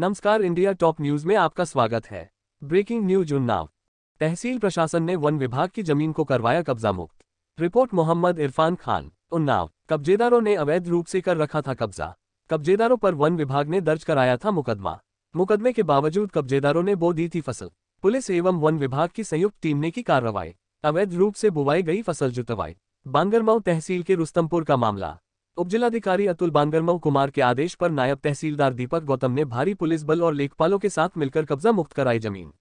नमस्कार, India top news में आपका स्वागत है। Breaking news Unnao. तहसील प्रशासन ने वन विभाग की जमीन को करवाया कब्जा मुक्त। रिपोर्ट मोहम्मद इरफान खान। उन्नाव। कब्जेदारों ने अवैध रूप से कर रखा था कब्जा। कब्जेदारों पर वन विभाग ने दर्ज कराया था मुकदमा। मुकदमे के बावजूद कब्जेदारों ने बो दी थी फसल। पुलिस एवं वन विभाग की संयुक्त टीम ने की कार्रवाई। अवैध रूप से बुवाई गई फसल जुतवाई। बांगरमऊ तहसील के रुस्तमपुर का मामला। उपजिलाधिकारी अतुल बांगरमऊ कुमार के आदेश पर नायब तहसीलदार दीपक गौतम ने भारी पुलिस बल और लेखपालों के साथ मिलकर कब्जा मुक्त कराई जमीन।